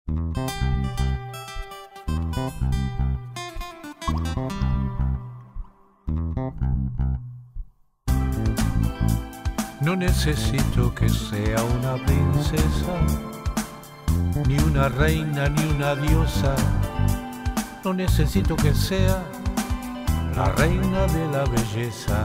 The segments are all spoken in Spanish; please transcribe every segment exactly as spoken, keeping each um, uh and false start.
No necesito que sea una princesa, ni una reina, ni una diosa. No necesito que sea la reina de la belleza.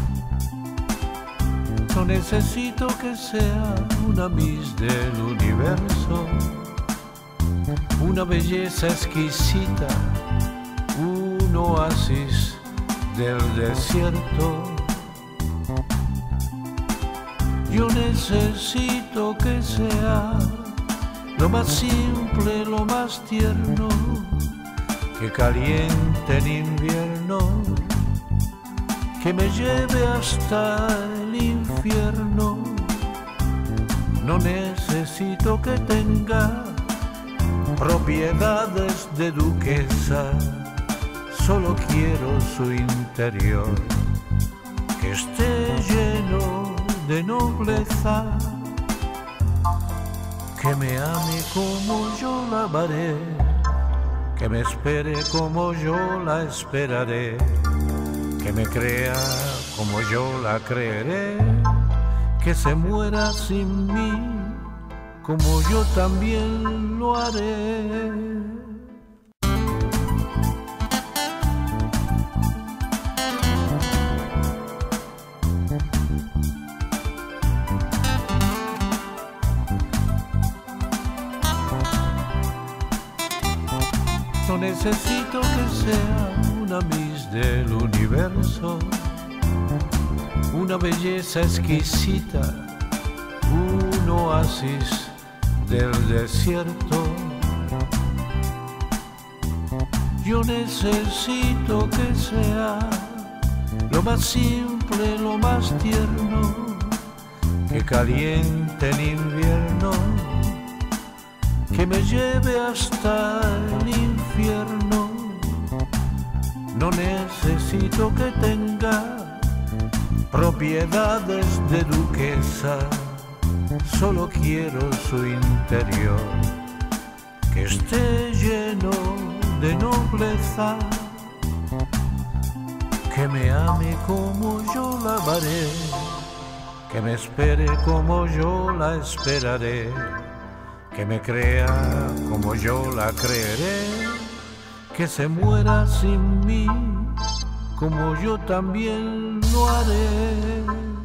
No necesito que sea una Miss del universo, una belleza exquisita, un oasis del desierto. Yo necesito que sea lo más simple, lo más tierno, que caliente en invierno, que me lleve hasta el infierno. No necesito que tenga propiedades de duquesa, solo quiero su interior, que esté lleno de nobleza, que me ame como yo la amaré, que me espere como yo la esperaré, que me crea como yo la creeré, que se muera sin mí como yo también lo haré. No necesito que sea una Miss del universo, una belleza exquisita, un oasis del desierto. Yo necesito que sea lo más simple, lo más tierno, que caliente en invierno, que me lleve hasta el infierno. No necesito que tenga propiedades de duquesa, solo quiero su interior, que esté lleno de nobleza, que me ame como yo la amaré, que me espere como yo la esperaré, que me crea como yo la creeré, que se muera sin mí como yo también lo haré.